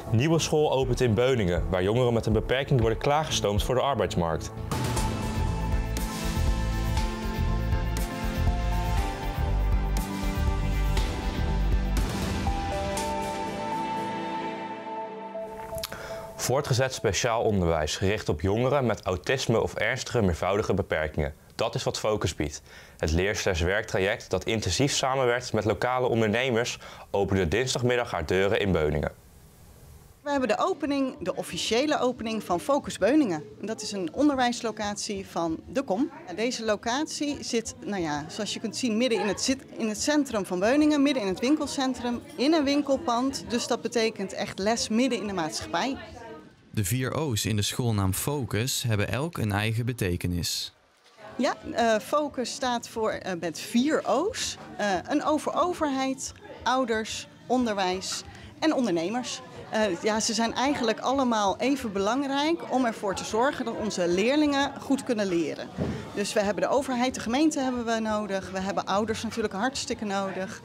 Nieuwe school opent in Beuningen, waar jongeren met een beperking worden klaargestoomd voor de arbeidsmarkt. Voortgezet speciaal onderwijs gericht op jongeren met autisme of ernstige meervoudige beperkingen. Dat is wat Focus biedt. Het leer-werktraject dat intensief samenwerkt met lokale ondernemers opende dinsdagmiddag haar deuren in Beuningen. We hebben de officiële opening van Focus Beuningen. Dat is een onderwijslocatie van de KOM. Deze locatie zit, zoals je kunt zien, midden in het centrum van Beuningen, midden in het winkelcentrum, in een winkelpand. Dus dat betekent echt les midden in de maatschappij. De 4 O's in de schoolnaam Focus hebben elk een eigen betekenis. Ja, Focus staat voor met 4 O's. Een overheid, ouders, onderwijs en ondernemers. Ze zijn eigenlijk allemaal even belangrijk om ervoor te zorgen dat onze leerlingen goed kunnen leren. Dus we hebben de overheid, de gemeente hebben we nodig. We hebben ouders natuurlijk hartstikke nodig.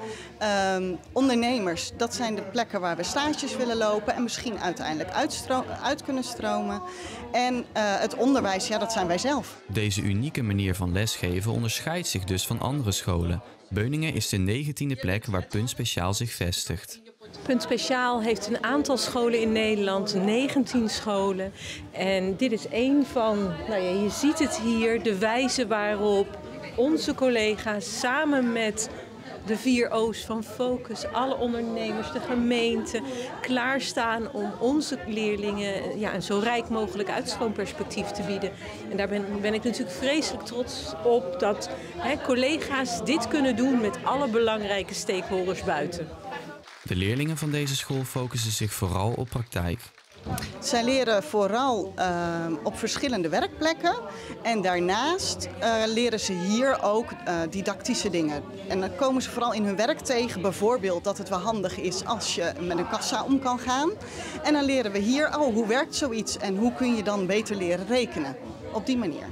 Ondernemers, dat zijn de plekken waar we stages willen lopen en misschien uiteindelijk uit kunnen stromen. En het onderwijs, dat zijn wij zelf. Deze unieke manier van lesgeven onderscheidt zich dus van andere scholen. Beuningen is de 19e plek waar Punt Speciaal zich vestigt. Punt Speciaal heeft een aantal scholen in Nederland, 19 scholen. En dit is één van, je ziet het hier, de wijze waarop onze collega's samen met de 4 O's van Focus, alle ondernemers, de gemeente, klaarstaan om onze leerlingen een zo rijk mogelijk uitstroomperspectief te bieden. En daar ben ik natuurlijk vreselijk trots op dat collega's dit kunnen doen met alle belangrijke stakeholders buiten. De leerlingen van deze school focussen zich vooral op praktijk. Zij leren vooral op verschillende werkplekken en daarnaast leren ze hier ook didactische dingen. En dan komen ze vooral in hun werk tegen, bijvoorbeeld dat het wel handig is als je met een kassa om kan gaan. En dan leren we hier, hoe werkt zoiets en hoe kun je dan beter leren rekenen. Op die manier.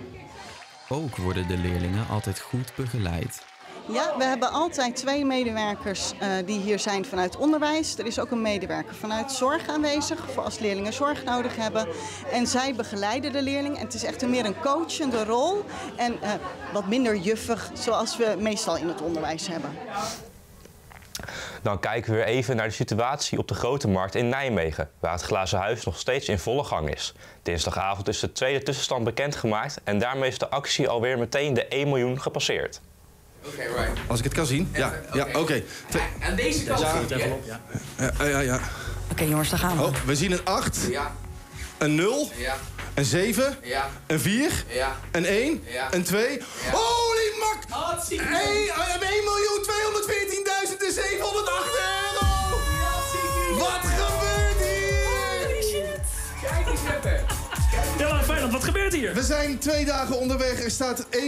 Ook worden de leerlingen altijd goed begeleid. Ja, we hebben altijd 2 medewerkers die hier zijn vanuit onderwijs. Er is ook een medewerker vanuit zorg aanwezig voor als leerlingen zorg nodig hebben. En zij begeleiden de leerling. En het is echt meer een coachende rol en wat minder juffig zoals we meestal in het onderwijs hebben. Dan kijken we weer even naar de situatie op de Grote Markt in Nijmegen, waar het glazen huis nog steeds in volle gang is. Dinsdagavond is de tweede tussenstand bekendgemaakt en daarmee is de actie alweer meteen de 1 miljoen gepasseerd. Oké, right. Als ik het kan zien. Ja, oké. Aan deze kant. Ja. Oké, jongens, daar gaan we. Oh, we zien een 8. Ja. Een 0. Ja. Een 7. Ja. Een 4. Ja. Een 1. Ja. Een 2. Ja. Holy mak! 1.214.708 euro! Wat gebeurt hier? Holy shit! Kijk eens even. Ja, maar Feyenoord, wat gebeurt hier? We zijn 2 dagen onderweg. Er staat 1.214.708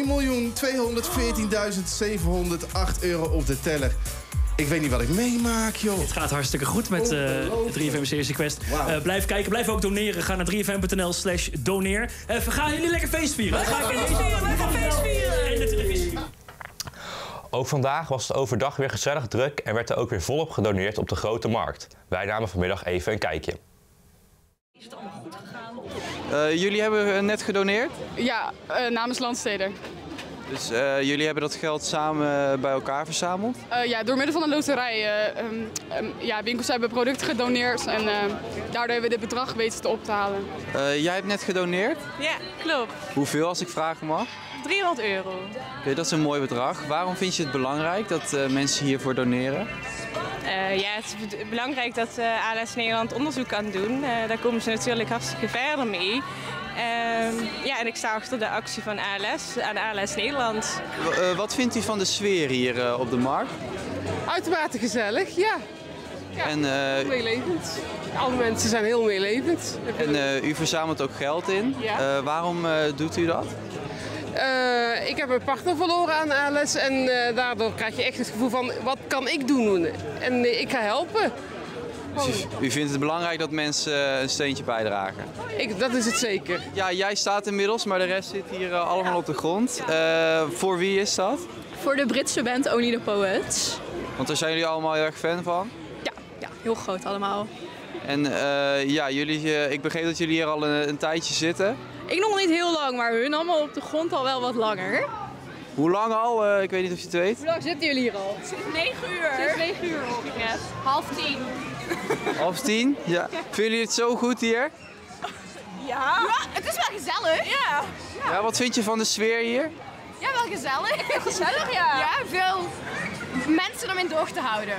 euro op de teller. Ik weet niet wat ik meemaak, joh. Het gaat hartstikke goed met 3FM Series Quest. Wow. Blijf kijken, blijf ook doneren. Ga naar 3fm.nl/doneer. Gaan jullie lekker feestvieren? Lekker feestvieren! In de televisie. Ook vandaag was het overdag weer gezellig druk en werd er ook weer volop gedoneerd op de Grote Markt. Wij namen vanmiddag even een kijkje. Is het allemaal goed gegaan? Jullie hebben net gedoneerd? Ja, namens Landsteder. Dus jullie hebben dat geld samen bij elkaar verzameld? Ja, door middel van een loterij. Winkels hebben producten gedoneerd en daardoor hebben we dit bedrag weten te op te halen. Jij hebt net gedoneerd? Ja, klopt. Hoeveel, als ik vragen mag? €300. Oké, dat is een mooi bedrag. Waarom vind je het belangrijk dat mensen hiervoor doneren? Het is belangrijk dat ALS Nederland onderzoek kan doen. Daar komen ze natuurlijk hartstikke verder mee. En ik sta achter de actie van ALS, aan ALS Nederland. Wat vindt u van de sfeer hier op de markt? Uitermate gezellig, ja. En, meelevend. Alle mensen zijn heel meelevend. En u verzamelt ook geld in. Ja. Waarom doet u dat? Ik heb een partner verloren aan ALS en daardoor krijg je echt het gevoel van wat kan ik doen? En ik ga helpen. Dus u vindt het belangrijk dat mensen een steentje bijdragen? Dat is het zeker. Ja, jij staat inmiddels, maar de rest zit hier allemaal op de grond. Voor wie is dat? Voor de Britse band Only the Poets. Want daar zijn jullie allemaal heel erg fan van? Ja, heel groot allemaal. En ja, ik begreep dat jullie hier al een tijdje zitten. Ik nog niet heel lang, maar hun allemaal op de grond al wel wat langer. Hoe lang al? Ik weet niet of je het weet. Hoe lang zitten jullie hier al? Sinds 9 uur. Sinds 9 uur hoor ik net. 9:30. 9:30? Ja. Vinden jullie het zo goed hier? Ja, het is wel gezellig. Ja. Ja, wat vind je van de sfeer hier? Ja, wel gezellig. Gezellig, ja. Ja, veel mensen om in het oog te houden.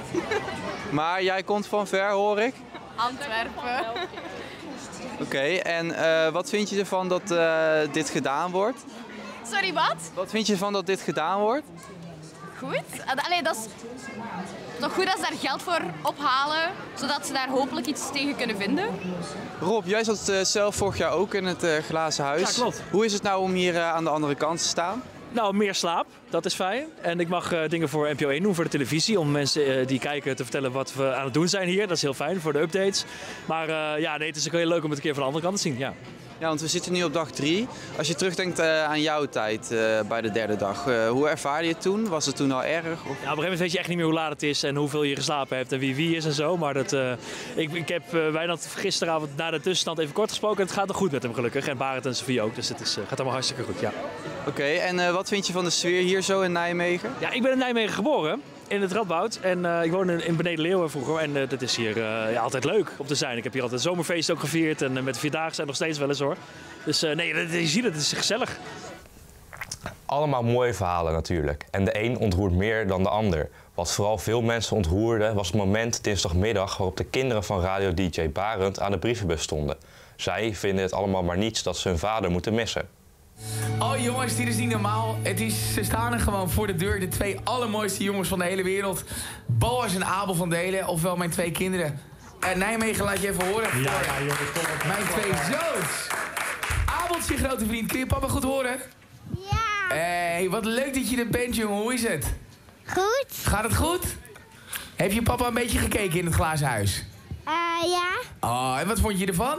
Maar jij komt van ver, hoor ik. Antwerpen. Oké, en wat vind je ervan dat dit gedaan wordt? Sorry, wat? Wat vind je ervan dat dit gedaan wordt? Goed. Allee, dat is toch goed dat ze daar geld voor ophalen, zodat ze daar hopelijk iets tegen kunnen vinden. Rob, jij zat zelf vorig jaar ook in het glazen huis. Ja, klopt. Hoe is het nou om hier aan de andere kant te staan? Nou, meer slaap, dat is fijn. En ik mag dingen voor NPO 1 doen, voor de televisie. Om mensen die kijken te vertellen wat we aan het doen zijn hier. Dat is heel fijn voor de updates. Maar ja, nee, het is ook heel leuk om het een keer van de andere kant te zien. Ja. Ja, want we zitten nu op dag 3. Als je terugdenkt aan jouw tijd bij de derde dag, hoe ervaarde je het toen? Was het toen al erg? Of? Ja, op een gegeven moment weet je echt niet meer hoe laat het is en hoeveel je geslapen hebt en wie is en zo. Maar ik heb Wijnand gisteravond na de tussenstand even kort gesproken. Het gaat nog goed met hem gelukkig. En Barend en Sofie ook. Dus het gaat allemaal hartstikke goed, ja. Oké, en wat vind je van de sfeer hier zo in Nijmegen? Ja, ik ben in Nijmegen geboren. In het Radboud. En ik woonde in Beneden-Leeuwen vroeger. En dat is hier altijd leuk om te zijn. Ik heb hier altijd zomerfeest ook gevierd. En met de Vierdaagse zijn nog steeds wel eens hoor. Dus nee, je ziet het is gezellig. Allemaal mooie verhalen natuurlijk. En de een ontroert meer dan de ander. Wat vooral veel mensen ontroerde was het moment dinsdagmiddag waarop de kinderen van radio-dj Barend aan de brievenbus stonden. Zij vinden het allemaal maar niets dat ze hun vader moeten missen. Oh jongens, dit is niet normaal. Ze staan er gewoon voor de deur. De 2 allermooiste jongens van de hele wereld. Boas en Abel van Delen, ofwel mijn 2 kinderen. Nijmegen, laat je even horen. Ja, jongens, kom op. Mijn 2 zoons. Abeltje, grote vriend. Kun je papa goed horen? Ja. Hey, wat leuk dat je er bent, jongen. Hoe is het? Goed. Gaat het goed? Heb je papa een beetje gekeken in het glazen huis? Ja. Oh, en wat vond je ervan?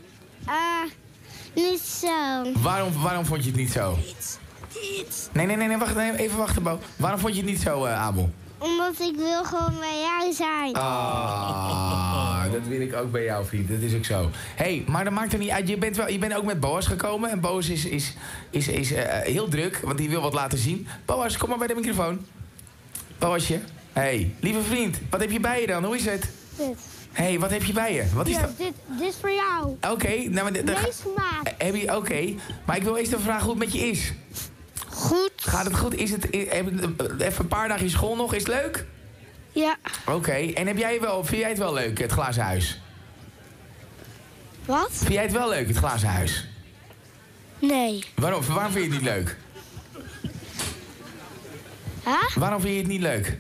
Niet zo. Waarom vond je het niet zo? Niet. Nee, wacht, even wachten, Bo. Waarom vond je het niet zo, Abel? Omdat ik wil gewoon bij jou zijn. Dat wil ik ook bij jou, vriend. Dat is ook zo. Hé, maar dat maakt er niet uit. Je bent ook met Boas gekomen. En Boas is heel druk, want die wil wat laten zien. Boas, kom maar bij de microfoon. Boasje. Hé, lieve vriend. Wat heb je bij je dan? Hoe is het? Dit. Hé, wat heb je bij je? Wat is dat? Dit is voor jou. Oké, nou, Deze maat. Oké, maar ik wil eerst even vragen hoe het met je is. Goed. Gaat het goed? Even een paar dagen school nog? Is het leuk? Ja. Oké, en vind jij het wel leuk, het glazen huis? Wat? Vind jij het wel leuk, het glazen huis? Nee. Waarom vind je het niet leuk? Huh? Waarom vind je het niet leuk?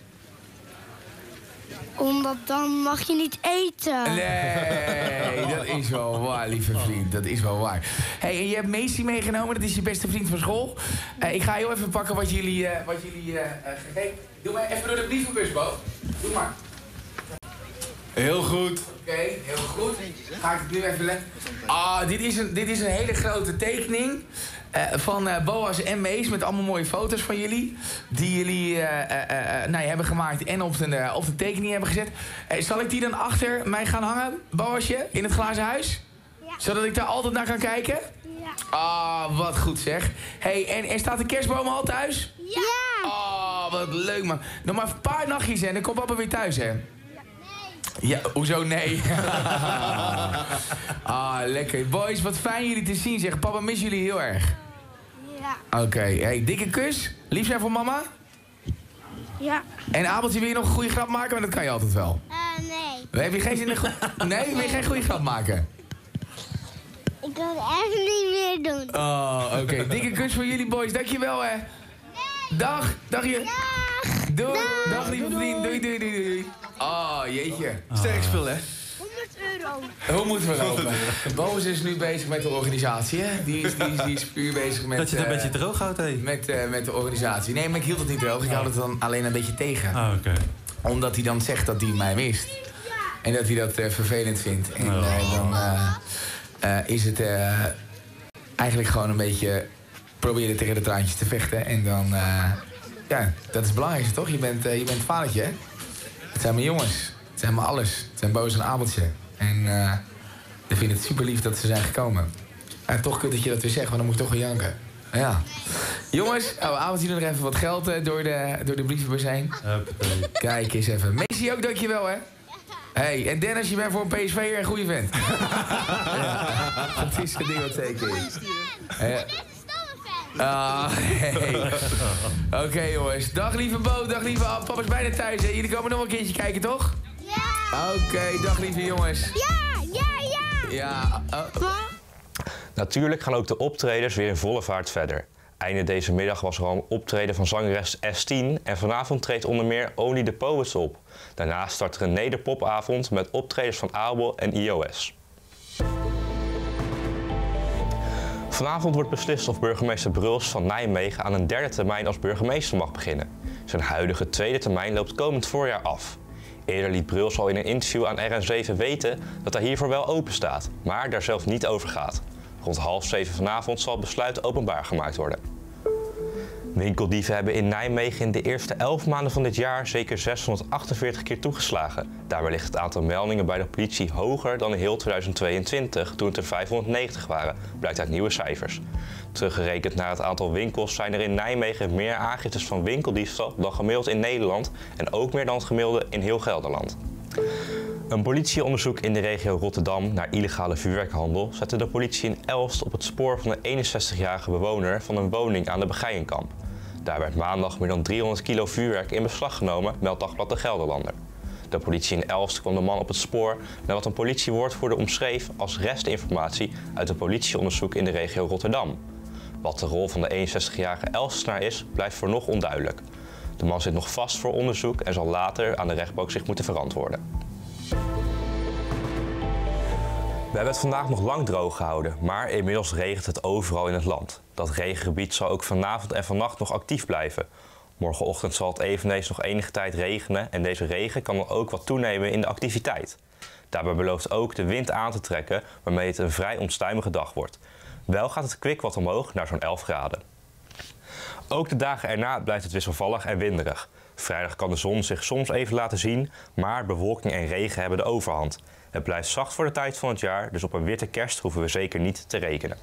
Omdat dan mag je niet eten. Nee, dat is wel waar, lieve vriend. Dat is wel waar. Hey, en je hebt Macy meegenomen, dat is je beste vriend van school. Ik ga heel even pakken wat jullie hey, doe maar even door de brievenbus, Bo. Doe maar. Heel goed. Oké, heel goed. Ga ik het nu even leggen. Dit is een hele grote tekening van Boas en Mees met allemaal mooie foto's van jullie. Die jullie hebben gemaakt en op de tekening hebben gezet. Zal ik die dan achter mij gaan hangen, Boasje, in het glazen huis? Ja. Zodat ik daar altijd naar kan kijken? Ja. Wat goed zeg. Hey, en staat de kerstboom al thuis? Ja. Wat leuk man. Nog maar een paar nachtjes en dan komt papa weer thuis hè? Ja, hoezo nee? Lekker. Boys, wat fijn jullie te zien zeg. Papa mis jullie heel erg. Ja. Oké, hey, dikke kus. Lief zijn voor mama? Ja. En Abeltje, wil je nog een goede grap maken? Maar dat kan je altijd wel. Nee. Heb je geen zin in Nee, wil je geen goede grap maken? Ik wil het echt niet meer doen. Oké. Dikke kus voor jullie boys. Dankjewel hè. Nee. Dag. Dag je. Dag. Doei. Dag lieve vriend. Doei. Jeetje. Sterk spul, hè? €100. Hoe moeten we lopen? Boos is nu bezig met de organisatie, hè? Die is puur bezig met... Dat je het een beetje droog houdt, hé. Met de organisatie. Nee, maar ik hield het niet droog. Ik hou het dan alleen een beetje tegen. Oké. Omdat hij dan zegt dat hij mij mist. En dat hij dat vervelend vindt. En dan is het eigenlijk gewoon een beetje proberen tegen de traantjes te vechten. En dan... dat is het belangrijkste, toch? Je bent vadertje, hè? Het zijn mijn jongens. Het zijn me alles. Het zijn Bo en Abeltje. En ik vind het super lief dat ze zijn gekomen. En toch kut dat je dat weer zegt, want dan moet ik toch wel janken. Ja. Jongens, Abeltje doet nog even wat geld door de brievenbus heen. Kijk eens even. Messi ook, dankjewel hè. Hey, en Dennis, je bent voor een PSV'er een goede vent. Dat is het ding wat zeker is. Hey. Oké, jongens. Dag lieve Bo, dag lieve Ab. Papa is bijna thuis, hè? Jullie komen nog een keertje kijken, toch? Ja. Oké, dag lieve jongens. Ja. Natuurlijk gaan ook de optredens weer in volle vaart verder. Einde deze middag was er al een optreden van zangeres S10 en vanavond treedt onder meer Only the Poets op. Daarnaast start er een nederpopavond met optredens van Abel en iOS. Vanavond wordt beslist of burgemeester Bruls van Nijmegen aan een derde termijn als burgemeester mag beginnen. Zijn huidige tweede termijn loopt komend voorjaar af. Eerder liet Bruls al in een interview aan RN7 weten dat hij hiervoor wel open staat, maar daar zelf niet over gaat. Rond 6:30 vanavond zal het besluit openbaar gemaakt worden. Winkeldieven hebben in Nijmegen in de eerste 11 maanden van dit jaar zeker 648 keer toegeslagen. Daarbij ligt het aantal meldingen bij de politie hoger dan in heel 2022, toen het er 590 waren, blijkt uit nieuwe cijfers. Teruggerekend naar het aantal winkels zijn er in Nijmegen meer aangiftes van winkeldiefstal dan gemiddeld in Nederland en ook meer dan het gemiddelde in heel Gelderland. Een politieonderzoek in de regio Rotterdam naar illegale vuurwerkhandel zette de politie in Elst op het spoor van een 61-jarige bewoner van een woning aan de Begijnenkamp. Daar werd maandag meer dan 300 kilo vuurwerk in beslag genomen, meldt Dagblad de Gelderlander. De politie in Elst kwam de man op het spoor naar wat een politiewoordvoerder omschreef als restinformatie uit een politieonderzoek in de regio Rotterdam. Wat de rol van de 61-jarige Elstenaar is, blijft vooralsnog onduidelijk. De man zit nog vast voor onderzoek en zal later aan de rechtbank zich moeten verantwoorden. We hebben het vandaag nog lang droog gehouden, maar inmiddels regent het overal in het land. Dat regengebied zal ook vanavond en vannacht nog actief blijven. Morgenochtend zal het eveneens nog enige tijd regenen en deze regen kan dan ook wat toenemen in de activiteit. Daarbij belooft ook de wind aan te trekken, waarmee het een vrij onstuimige dag wordt. Wel gaat het kwik wat omhoog naar zo'n 11 graden. Ook de dagen erna blijft het wisselvallig en winderig. Vrijdag kan de zon zich soms even laten zien, maar bewolking en regen hebben de overhand. Het blijft zacht voor de tijd van het jaar, dus op een witte kerst hoeven we zeker niet te rekenen.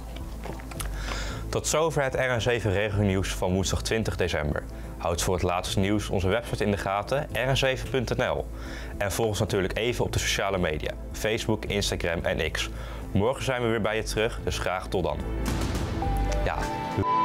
Tot zover het RN7 regionieuws van woensdag 20 december. Houd voor het laatste nieuws onze website in de gaten, rn7.nl. En volg ons natuurlijk even op de sociale media, Facebook, Instagram en X. Morgen zijn we weer bij je terug, dus graag tot dan. Ja.